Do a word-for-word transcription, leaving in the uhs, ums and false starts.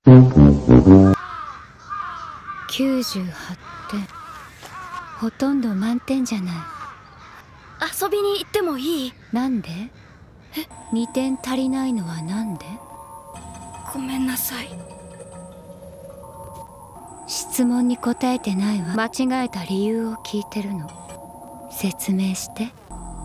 きゅうじゅうはってん、ほとんど満点じゃない。 遊びに行ってもいい？ なんで？え、にてん足りないのはなんで？ ごめんなさい。 質問に答えてないわ。間違えた理由を聞いてるの。説明して。